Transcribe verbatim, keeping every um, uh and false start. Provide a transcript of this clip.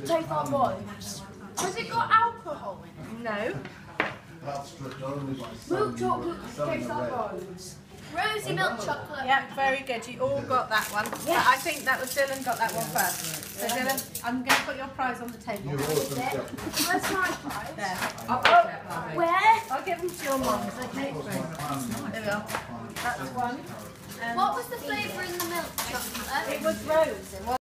taste like rose. Has it got alcohol in it? No. Milk chocolate tastes like rose. Rosy milk chocolate. Yeah, very good. You all got that one. Yes. But I think that was Dylan got that one first. So Dylan, I'm going to put your prize on the table. Where's my prize? There. I'll oh, where? I'll give them to your mum. Okay. There we are. That's one. Um, what was the flavour in the milk chocolate? It was rose. It was